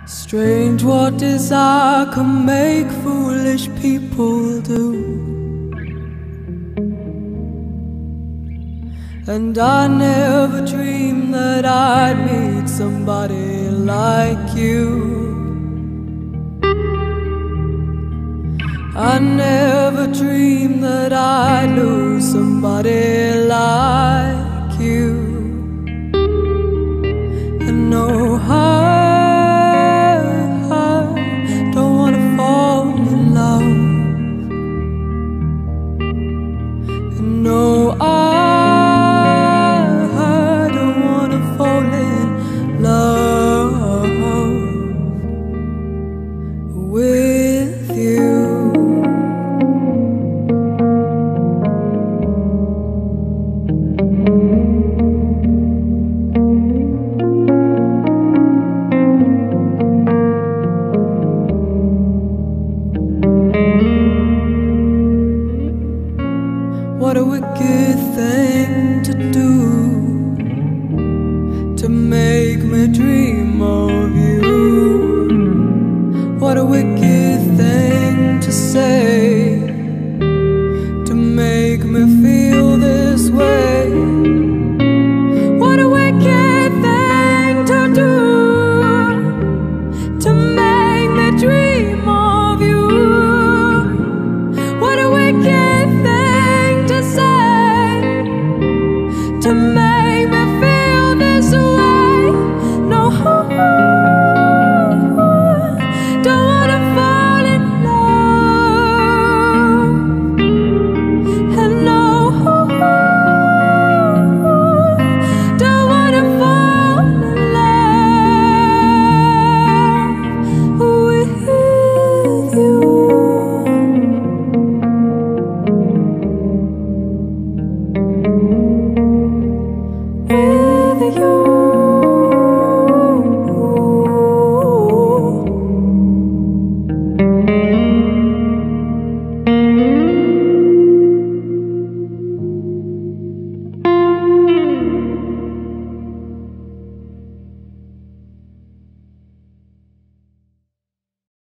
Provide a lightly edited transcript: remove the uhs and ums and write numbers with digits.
Strange what desire can make foolish people do. And I never dreamed that I'd meet somebody like you. I never dreamed that I'd lose somebody like